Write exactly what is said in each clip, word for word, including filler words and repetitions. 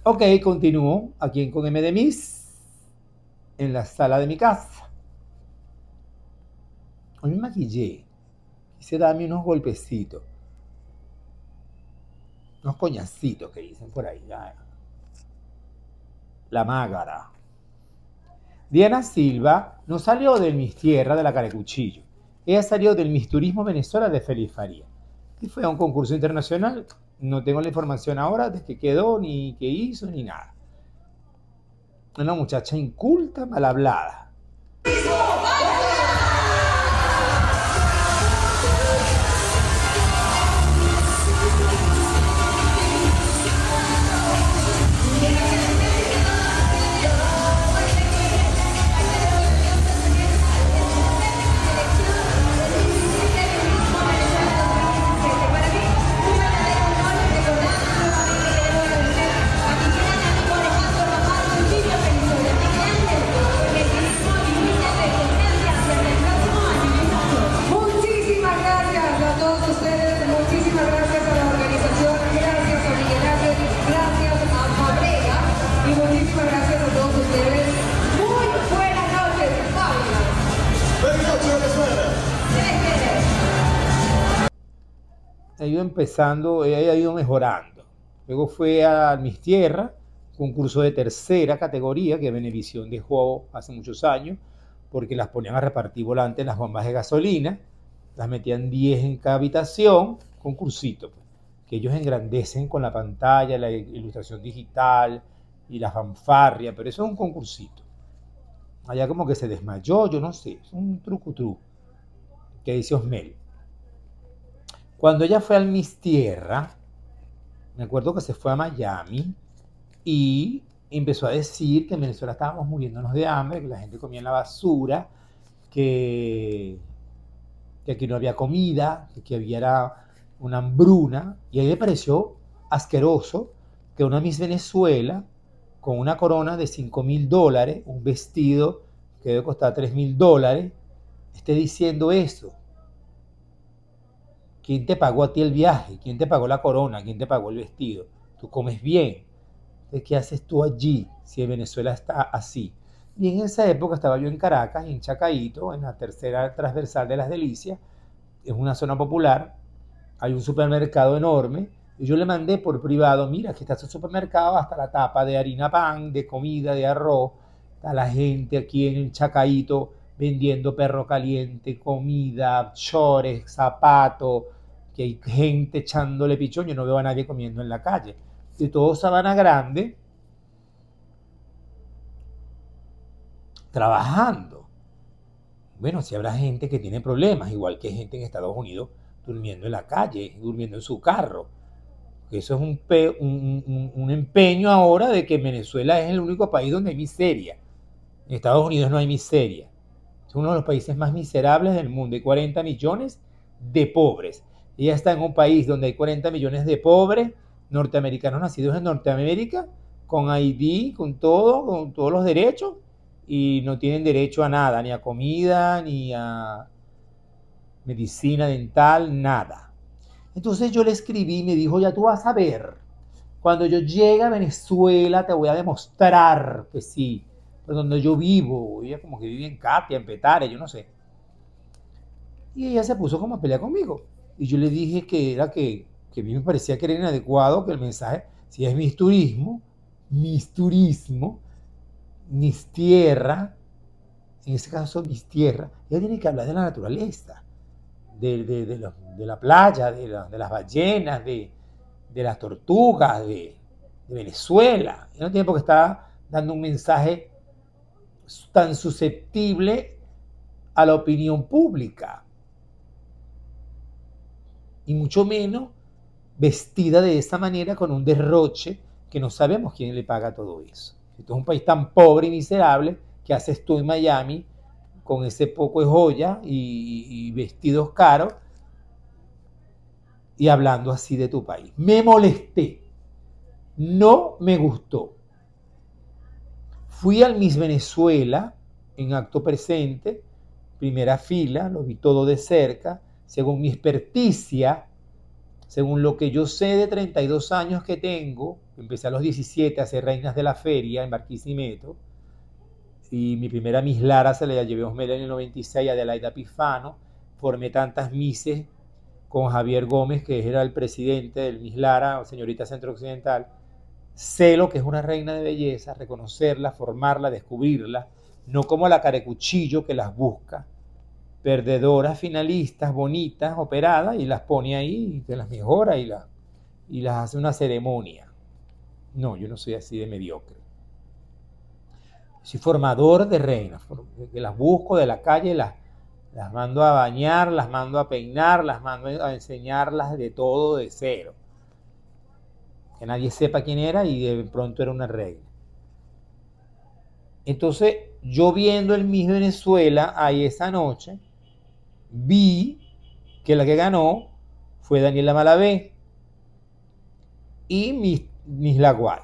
Ok, continúo aquí en Con M de Miss, en la sala de mi casa. Hoy me maquillé, quise darme unos golpecitos, unos coñacitos que dicen por ahí. Ya. La mágara. Diana Silva no salió del Miss Tierra de la Carecuchillo. Ella salió del Miss Turismo Venezuela de Feliz Faría. Y fue a un concurso internacional. No tengo la información ahora de qué quedó, ni qué hizo, ni nada. Una muchacha inculta, mal hablada. Ha ido empezando, ella ha ido mejorando. Luego fue a Miss Tierra, concurso de tercera categoría que Venevisión dejó hace muchos años, porque las ponían a repartir volantes en las bombas de gasolina, las metían diez en cada habitación, concursito, pues, que ellos engrandecen con la pantalla, la ilustración digital y la fanfarria, pero eso es un concursito. Allá como que se desmayó, yo no sé, es un trucutru que dice Osmel. Cuando ella fue al Miss Tierra, me acuerdo que se fue a Miami y empezó a decir que en Venezuela estábamos muriéndonos de hambre, que la gente comía en la basura, que, que aquí no había comida, que aquí había una hambruna. Y a ella le pareció asqueroso que una Miss Venezuela, con una corona de cinco mil dólares, un vestido que debe costar tres mil dólares, esté diciendo eso. ¿Quién te pagó a ti el viaje? ¿Quién te pagó la corona? ¿Quién te pagó el vestido? Tú comes bien. ¿Qué haces tú allí si en Venezuela está así? Y en esa época estaba yo en Caracas, en Chacaíto, en la tercera transversal de Las Delicias. Es una zona popular. Hay un supermercado enorme. Y yo le mandé por privado, mira, que está ese supermercado, hasta la tapa de harina pan, de comida, de arroz. Está la gente aquí en el Chacaíto vendiendo perro caliente, comida, chores, zapatos, que hay gente echándole pichón. Yo no veo a nadie comiendo en la calle. De todo Sabana Grande, trabajando. Bueno, si habrá gente que tiene problemas, igual que hay gente en Estados Unidos durmiendo en la calle, durmiendo en su carro. Eso es un, pe un, un, un empeño ahora de que Venezuela es el único país donde hay miseria. En Estados Unidos no hay miseria. Es uno de los países más miserables del mundo. Hay cuarenta millones de pobres. Ella está en un país donde hay cuarenta millones de pobres norteamericanos nacidos en Norteamérica, con I D, con todo, con todos los derechos, y no tienen derecho a nada, ni a comida, ni a medicina dental, nada. Entonces yo le escribí y me dijo, ya tú vas a ver, cuando yo llegue a Venezuela te voy a demostrar que sí, pues donde yo vivo. Ella como que vive en Catia, en Petare, yo no sé. Y ella se puso como a pelear conmigo. Y yo le dije que era que, que a mí me parecía que era inadecuado, que el mensaje, si es Miss Turismo, Miss Turismo, Miss Tierra, en ese caso Miss Tierra, ella tiene que hablar de la naturaleza, de, de, de, los, de la playa, de, la, de las ballenas, de, de las tortugas, de, de Venezuela. Ella no tiene por qué estar dando un mensaje tan susceptible a la opinión pública. Y mucho menos vestida de esa manera con un derroche que no sabemos quién le paga todo eso. Esto es un país tan pobre y miserable, ¿qué haces tú en Miami con ese poco de joya y, y vestidos caros y hablando así de tu país? Me molesté, no me gustó. Fui al Miss Venezuela en acto presente, primera fila, lo vi todo de cerca, según mi experticia, según lo que yo sé de treinta y dos años que tengo, Empecé a los diecisiete a hacer reinas de la feria en Barquisimeto. Y mi primera Miss Lara se la llevé a Osmela en el noventa y seis, a Adelaida Pifano. Formé tantas Misses con Javier Gómez, que era el presidente del Miss Lara, señorita Centro Occidental. Sé lo que es una reina de belleza, reconocerla, formarla, descubrirla, no como la carecuchillo que las busca, perdedoras, finalistas, bonitas, operadas, y las pone ahí, y te las mejora y, la, y las hace una ceremonia. No, yo no soy así de mediocre. Soy formador de reinas, que las busco de la calle, las, las mando a bañar, las mando a peinar, las mando a enseñarlas de todo, de cero. Que nadie sepa quién era y de pronto era una reina. Entonces, yo viendo el Miss Venezuela ahí esa noche, vi que la que ganó fue Daniela Malavé y Miss, Miss La Guaira.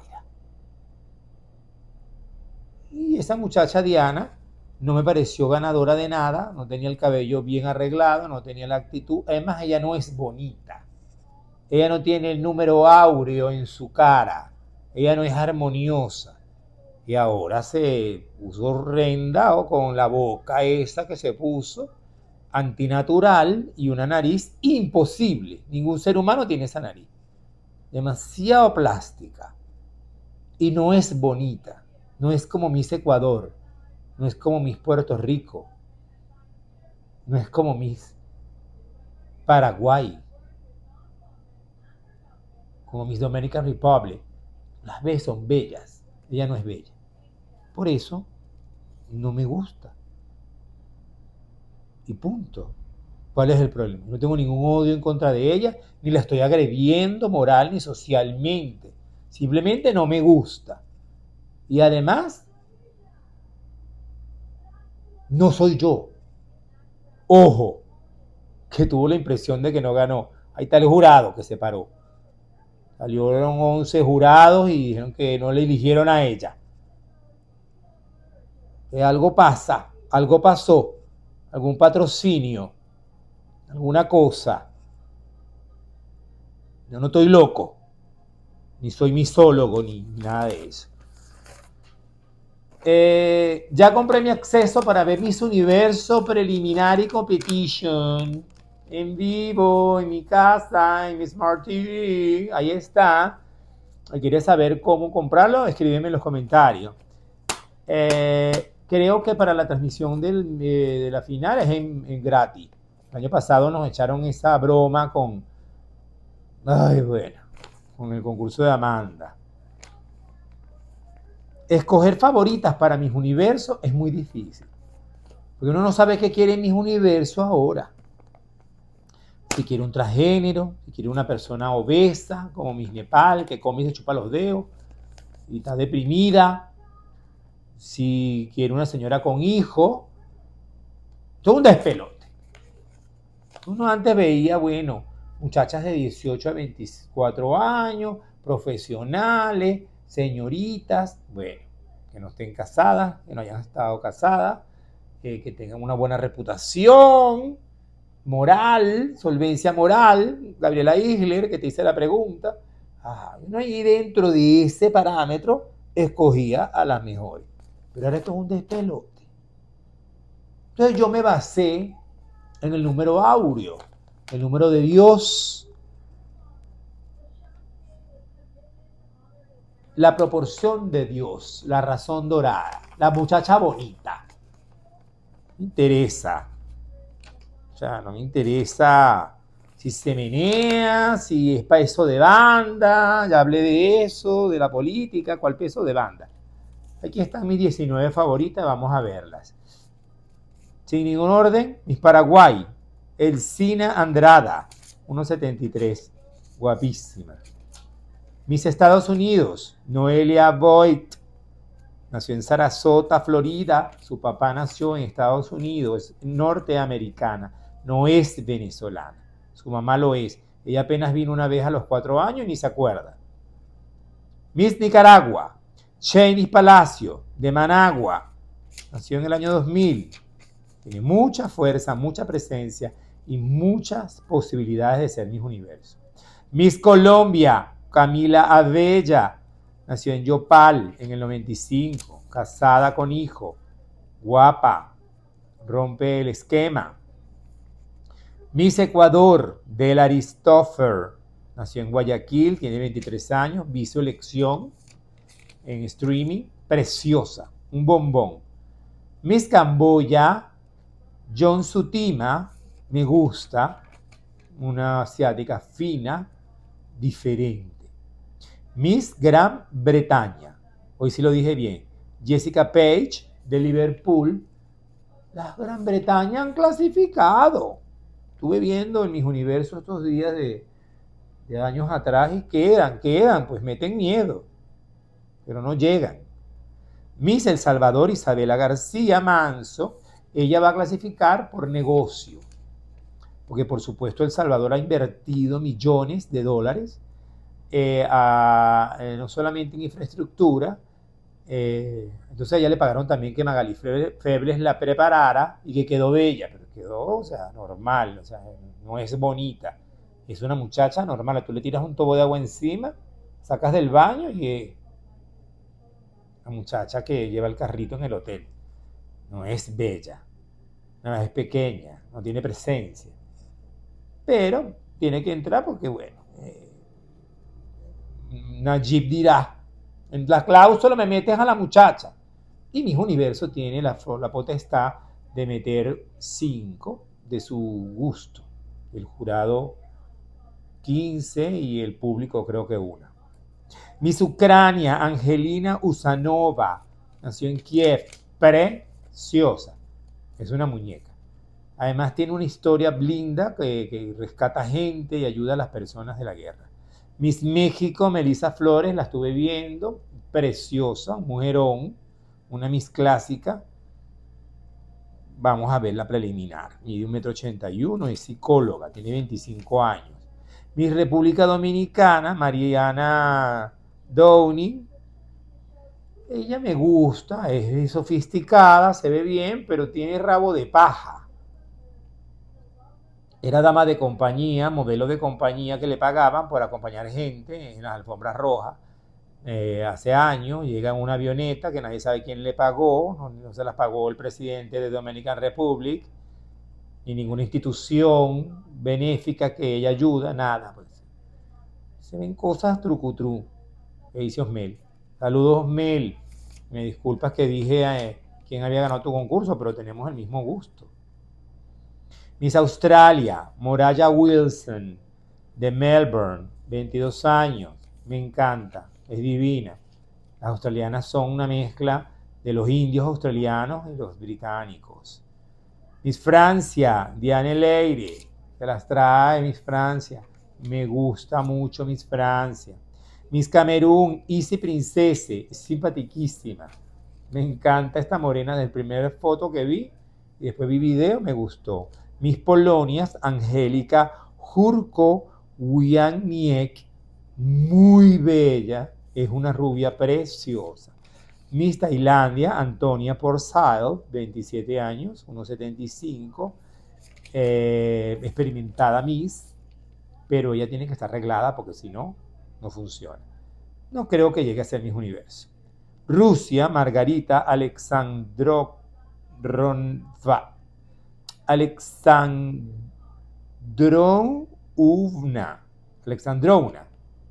Y esa muchacha Diana no me pareció ganadora de nada, no tenía el cabello bien arreglado, no tenía la actitud. Además, ella no es bonita. Ella no tiene el número áureo en su cara. Ella no es armoniosa. Y ahora se puso horrenda o con la boca esa que se puso, antinatural, y una nariz imposible. Ningún ser humano tiene esa nariz. Demasiado plástica. Y no es bonita. No es como Miss Ecuador. No es como Miss Puerto Rico. No es como Miss Paraguay. Como Miss Dominican Republic. Las ves, son bellas. Ella no es bella. Por eso no me gusta. Y punto. ¿Cuál es el problema? No tengo ningún odio en contra de ella, ni la estoy agrediendo moral ni socialmente. Simplemente no me gusta. Y además, no soy yo. Ojo, que tuvo la impresión de que no ganó. Ahí está el jurado que se paró. Salieron once jurados y dijeron que no le eligieron a ella. Que algo pasa, algo pasó, algún patrocinio, alguna cosa. Yo no estoy loco, ni soy misólogo, ni nada de eso. Eh, ya compré mi acceso para ver Miss Universo Preliminary Competition en vivo, en mi casa, en mi Smart T V. Ahí está. Si quieres saber cómo comprarlo, escríbeme en los comentarios. Eh, creo que para la transmisión del, de, de la final es en, en gratis. El año pasado nos echaron esa broma con, ay, bueno, con el concurso de Amanda. Escoger favoritas para Miss Universo es muy difícil, porque uno no sabe qué quiere Miss Universo ahora. Si quiere un transgénero, si quiere una persona obesa, como Miss Nepal, que come y se chupa los dedos y está deprimida. Si quiere una señora con hijo, todo un despelote. Uno antes veía, bueno, muchachas de dieciocho a veinticuatro años, profesionales, señoritas, bueno, que no estén casadas, que no hayan estado casadas, eh, que tengan una buena reputación moral, solvencia moral. Gabriela Isler, que te hice la pregunta, ah, uno ahí dentro de ese parámetro escogía a las mejores. Pero ahora esto es un despelote. Entonces yo me basé en el número áureo, el número de Dios, la proporción de Dios, la razón dorada, la muchacha bonita. Me interesa. O sea, no me interesa si se menea, si es peso de banda. Ya hablé de eso, de la política, cuál peso de banda. Aquí están mis diecinueve favoritas, vamos a verlas. Sin ningún orden, Miss Paraguay, Elcina Andrada, uno setenta y tres, guapísima. Miss Estados Unidos, Noelia Boyd, nació en Sarasota, Florida. Su papá nació en Estados Unidos, es norteamericana, no es venezolana. Su mamá lo es. Ella apenas vino una vez a los cuatro años y ni se acuerda. Miss Nicaragua, Shanice Palacio, de Managua, nació en el año dos mil. Tiene mucha fuerza, mucha presencia y muchas posibilidades de ser Miss Universo. Miss Colombia, Camila Abella, nació en Yopal en el noventa y cinco, casada con hijo, guapa, rompe el esquema. Miss Ecuador, Del Aristofer, nació en Guayaquil, tiene veintitrés años, vi su elección en streaming, preciosa, un bombón. Miss Camboya, John Sutima, me gusta, una asiática fina, diferente. Miss Gran Bretaña, hoy sí lo dije bien, Jessica Page, de Liverpool. Las Gran Bretaña han clasificado. Estuve viendo en mis universos estos días de, de años atrás y quedan, quedan, pues meten miedo, pero no llegan. Miss El Salvador, Isabela García Manso, ella va a clasificar por negocio, porque por supuesto El Salvador ha invertido millones de dólares, eh, a, eh, no solamente en infraestructura, eh, entonces a ella le pagaron también que Magalí Febles la preparara y que quedó bella, pero quedó, o sea, normal, o sea, no es bonita, es una muchacha normal. Tú le tiras un tubo de agua encima, sacas del baño y es la muchacha que lleva el carrito en el hotel. No es bella, no es pequeña, no tiene presencia, pero tiene que entrar porque, bueno, eh, Najib dirá, en la cláusula me metes a la muchacha, y Miss Universo tiene la, la potestad de meter cinco de su gusto, el jurado quince y el público creo que una. Miss Ucrania, Angelina Usanova, nació en Kiev, preciosa, es una muñeca. Además tiene una historia blinda que, que rescata gente y ayuda a las personas de la guerra. Miss México, Melissa Flores, la estuve viendo, preciosa, un mujerón, una Miss clásica. Vamos a ver la preliminar. Mide un metro ochenta y uno, es psicóloga, tiene veinticinco años. Miss República Dominicana, Mariana Downing. Ella me gusta, es sofisticada, se ve bien, pero tiene rabo de paja. Era dama de compañía, modelo de compañía que le pagaban por acompañar gente en las alfombras rojas. Eh, hace años llega en una avioneta que nadie sabe quién le pagó, no, no se las pagó el presidente de Dominican Republic, ni ninguna institución benéfica que ella ayuda, nada. Pues. Se ven cosas trucutru, que dice Osmel. Saludos, Osmel. Me disculpas que dije eh, quién había ganado tu concurso, pero tenemos el mismo gusto. Miss Australia, Moraya Wilson, de Melbourne, veintidós años, me encanta, es divina. Las australianas son una mezcla de los indios australianos y los británicos. Miss Francia, Diane Leire, se las trae Miss Francia, me gusta mucho Miss Francia. Miss Camerún, Easy Princese, simpatiquísima, me encanta esta morena del primer foto que vi y después vi video, me gustó. Miss Polonias, Angélica Jurko Wianiek, muy bella, es una rubia preciosa. Miss Tailandia, Antonia Porcel, veintisiete años, uno setenta y cinco, eh, experimentada Miss, pero ella tiene que estar arreglada porque si no, no funciona. No creo que llegue a ser Miss Universo. Rusia, Margarita Alexandrovna, Alexandrovna, Alexandrovna,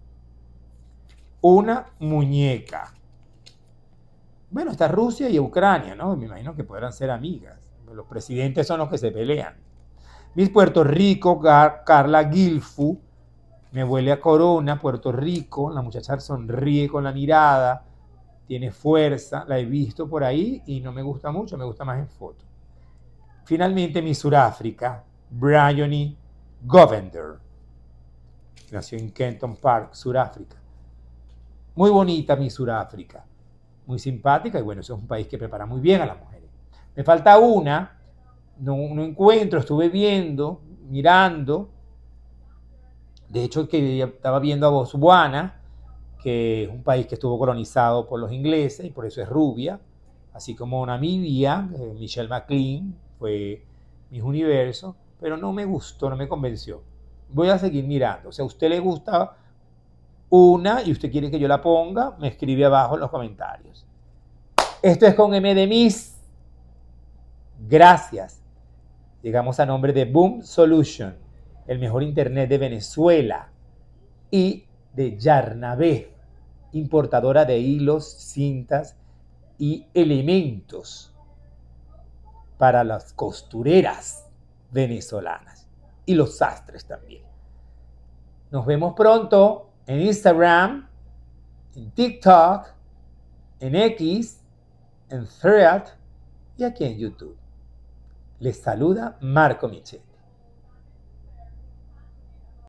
una muñeca. Bueno, está Rusia y Ucrania, ¿no? Me imagino que podrán ser amigas. Los presidentes son los que se pelean. Miss Puerto Rico, Carla Guilfu, me huele a corona, Puerto Rico. La muchacha sonríe con la mirada, tiene fuerza, la he visto por ahí y no me gusta mucho, me gusta más en foto. Finalmente, Miss Suráfrica, Bryony Govender, nació en Kenton Park, Suráfrica. Muy bonita Miss Suráfrica, muy simpática y bueno, eso es un país que prepara muy bien a las mujeres. Me falta una, no, no encuentro, estuve viendo, mirando, de hecho que estaba viendo a Botswana, que es un país que estuvo colonizado por los ingleses y por eso es rubia, así como Namibia, eh, Michelle McLean fue Miss Universo, pero no me gustó, no me convenció. Voy a seguir mirando. O sea, a usted le gusta una y usted quiere que yo la ponga, me escribe abajo en los comentarios. Esto es con M de Miss. Gracias. Llegamos a nombre de Boom Solution, el mejor internet de Venezuela, y de Yarnabé, importadora de hilos, cintas y elementos para las costureras venezolanas y los sastres también. Nos vemos pronto en Instagram, en TikTok, en X, en Thread y aquí en YouTube. Les saluda Marco Michetti.